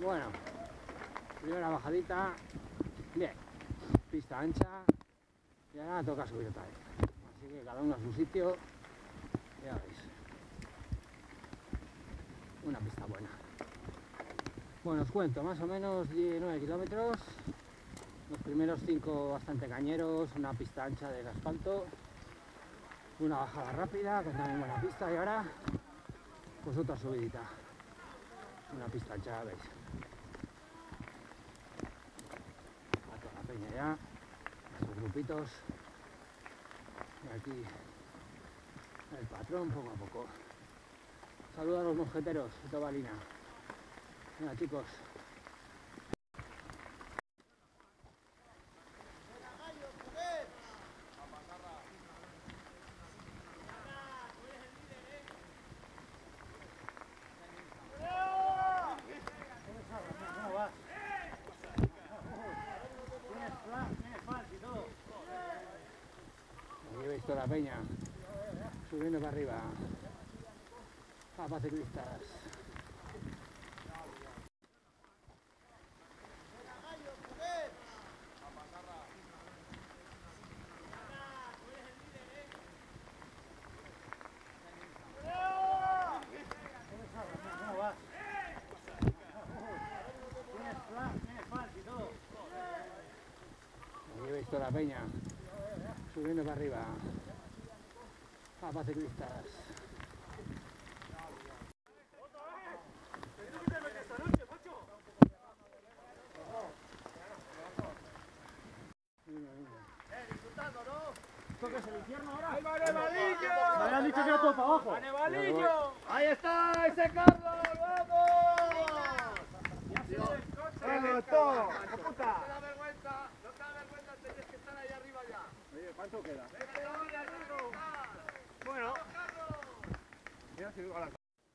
Bueno, primera bajadita, bien, pista ancha y ahora toca subir otra vez. Así que cada uno a su sitio, ya veis. Una pista buena. Bueno, os cuento, más o menos 9 kilómetros. Los primeros 5 bastante cañeros, una pista ancha del asfalto, una bajada rápida con también buena pista y ahora pues otra subidita. Una pista ancha, ya veis. A toda la peña ya, a sus grupitos. Y aquí el patrón poco a poco. Saludos a los mosqueteros de Tobalina. Venga, chicos. Aquí veis toda la peña subiendo para arriba. Papas ciclistas. Aquí veis toda la peña subiendo para arriba. Papas ciclistas. Disfrutando, ¿no? ¿Esto qué es el infierno ahora? ¡Ahí va Nevalillo! Me habían dicho que era todo para abajo. ¡Nevalillo! ¡Ahí está ese Carlos! ¡Vamos! ¡Todo! ¡Puta! No te da vergüenza, tenéis que estar ahí arriba ya. Oye, ¿cuánto queda? Bueno. Mira si digo a la...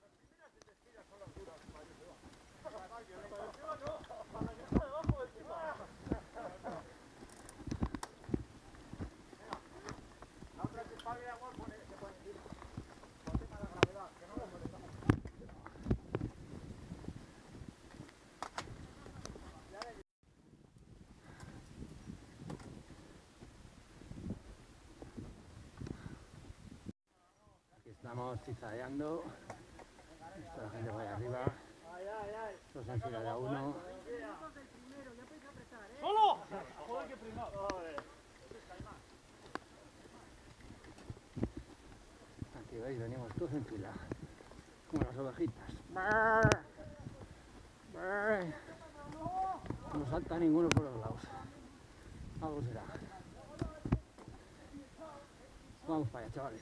Estamos zigzagueando. Está la gente por ahí arriba. Los en fila de a uno. ¡Solo! ¡Joder, qué primado! Aquí veis, venimos todos en fila. Como las ovejitas. ¡Brr! ¡Brr! No salta ninguno por los lados. Algo será. Vamos para allá, chavales.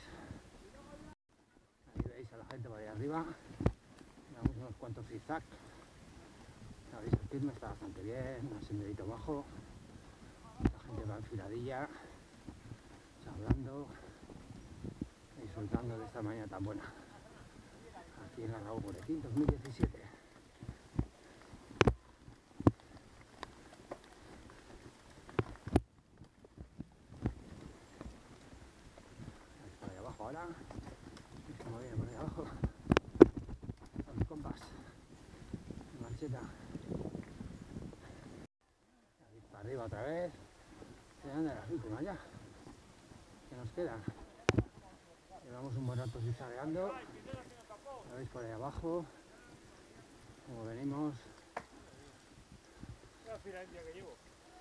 Ahí veis a la gente por ahí arriba. Damos unos cuantos zigzag. Ya veis, el ritmo está bastante bien, un senderito bajo. La gente va enfiladilla, charlando, disfrutando de esta mañana tan buena. Aquí en la Raúl Moretín 2017. Por ahí abajo ahora. Como viene por ahí abajo. Los compas. Marcheta. Ahí para arriba otra vez. Quedan de las últimas ya. Que nos quedan. Llevamos un buen rato zigzagueando. Lo veis por ahí abajo. Como venimos. La fila india que llevo.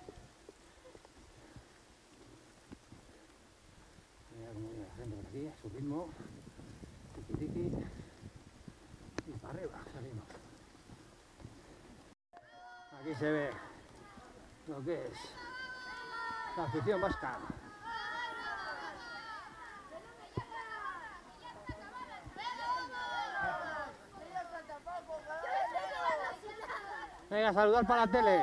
Mira cómo viene la gente por aquí, a su ritmo. Tiki tiki. Y para arriba salimos. Aquí se ve lo que es la afición vasca. Venga, saludar para la tele.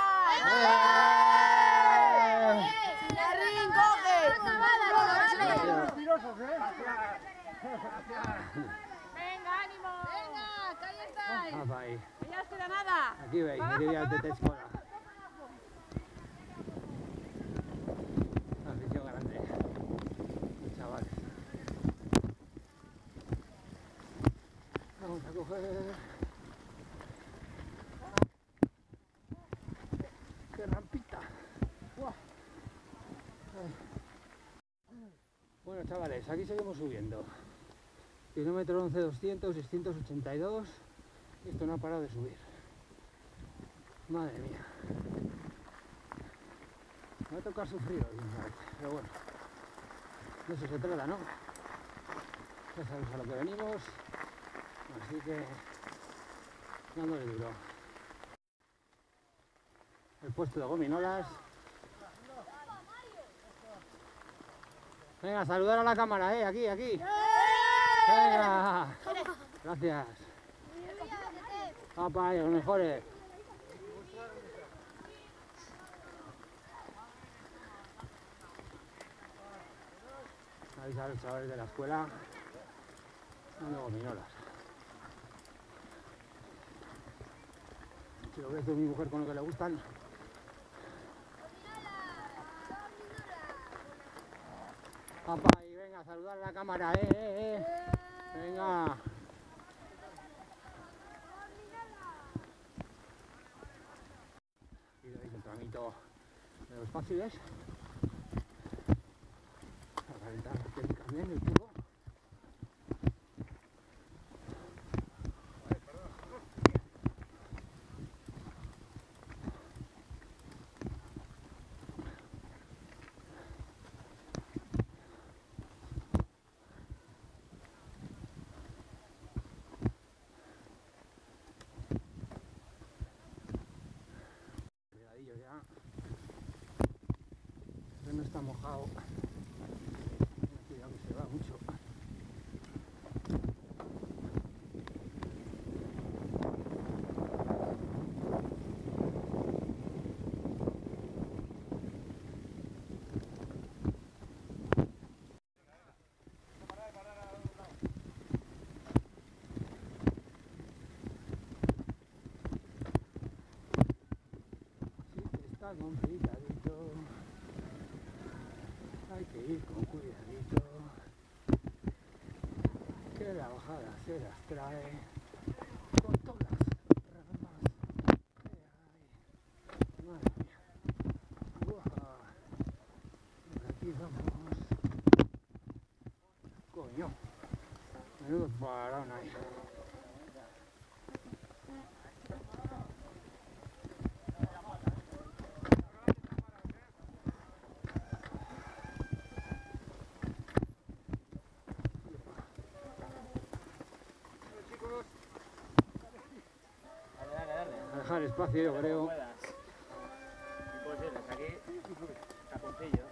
Venga, ánimo. Venga, que ahí estáis. Ah, ahí. Que ya os queda nada. Aquí veis, medidas de Texcola. Afición grande. Chavales. Vamos a coger. chavales, aquí seguimos subiendo. Kilómetro 11, 200, 682. Y esto no ha parado de subir. Madre mía. Me va a tocar sufrir hoy, pero bueno. De eso se trata, ¿no? Ya sabéis a lo que venimos. Así que dándole duro. El puesto de gominolas. Venga, saludar a la cámara, aquí, aquí. Venga. Gracias. Papá, los mejores. Ahí salen los chavales de la escuela dando gominolas. Si lo ves de mi mujer con lo que le gustan. Papá, y venga a saludar a la cámara, Venga. Y veis el tramito de los fáciles. A calentar las técnicas bien, el tiempo. No está mojado. Cuidado que se va mucho. Sí, está complicadito. Hay que ir con cuidadito, que la bajada se las trae con todas las ramas que hay. Madre mía. Uah. Por aquí vamos. Coño. Menudo parón ahí. Dejar espacio, yo creo. Imposible, aquí caponcillo.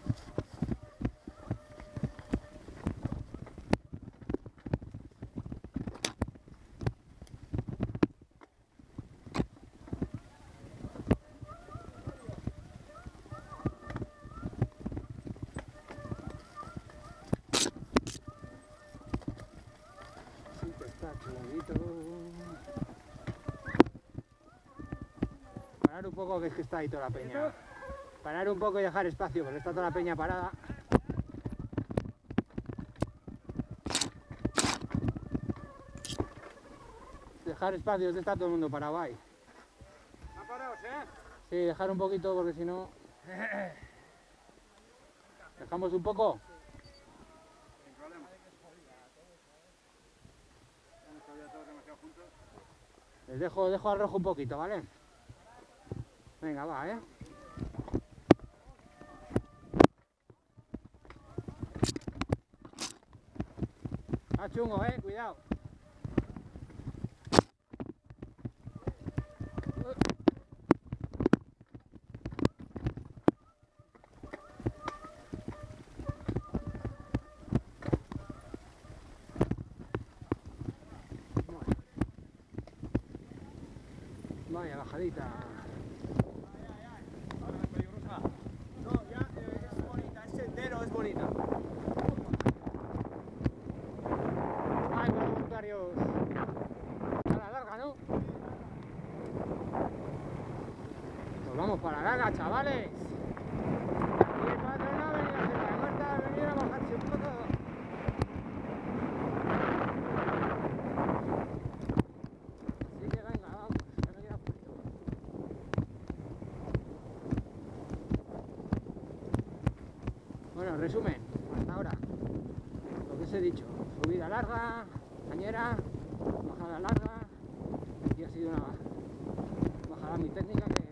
Sí que está chulito. Parar un poco, que es que está ahí toda la peña. Parar un poco y dejar espacio, porque está toda la peña parada. Dejar espacio, está todo el mundo parado ahí. ¿Están parados, Sí, dejar un poquito, porque si no... ¿Dejamos un poco? Sin problema. Hemos todavía todos demasiado juntos. Les dejo al rojo un poquito, ¿vale? Venga, va, Ah, chungo, cuidado. Vaya bajadita. ¿Ahora es peligrosa? No, ya es bonita, es sendero, es bonita. Ay, para los voluntarios. A la larga, ¿no? Pues vamos para la larga, chavales. Y el patrón no ha venido a hacer la muerta, ha venido a bajarse un poco. Así que venga, vamos, que no queda poquito. Bueno, resumen, hasta ahora. dicho, subida larga, cañera, bajada larga, y ha sido una bajada muy técnica que